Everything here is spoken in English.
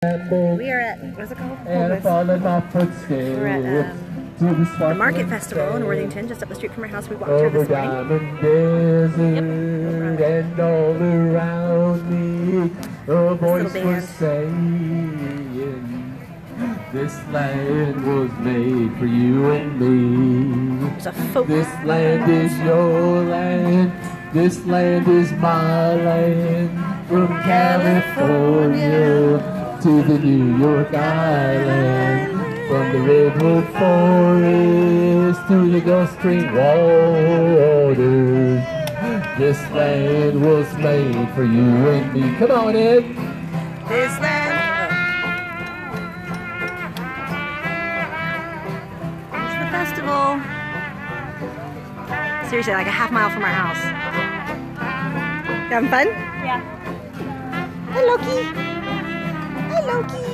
We are at, what's it called? And falling off footsteps. We're at the Market Festival in Worthington, just up the street from our house. We walked here this morning. Diamond desert and all around me, a voice was saying, this land was made for you and me. This land is your land. This land is my land. From California to the New York Island. From the redwood forest to the Gulf Stream waters. This land was made for you and me. Come on, Ed. This land. It's the festival. Seriously, like a half mile from our house. You having fun? Yeah. Hi, Loki. Hi, Loki.